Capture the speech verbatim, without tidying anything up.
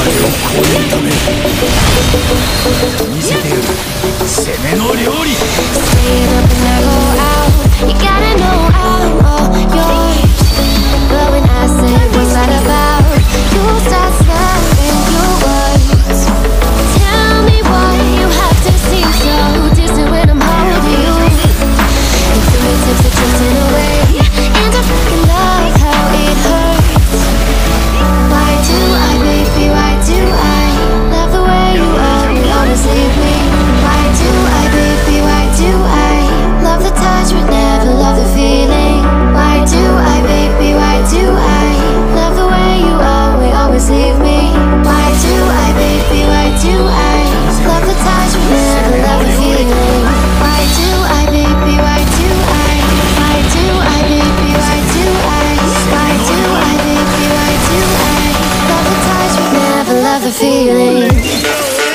超えるため見せてやる攻めの料理。 You gotta know I'm all yours. But when I say what's that about, you start slurring your words. Tell me why you have to seem so distant when I'm holding you. Your fingertips are drifting away, and I fucking love how it hurts. Why do I, baby, why do I love the way you are, you always leave me? Why do I, baby, why do I love the touch but never love the feeling? Why do I, baby, why do I love the way you are, we always leave me? Why do I, baby, why do I love the touch but never love the feeling? Why do I, baby, why do I? Why do I, baby, why do I? Why do I, baby, why do I love the touch but never love the feeling?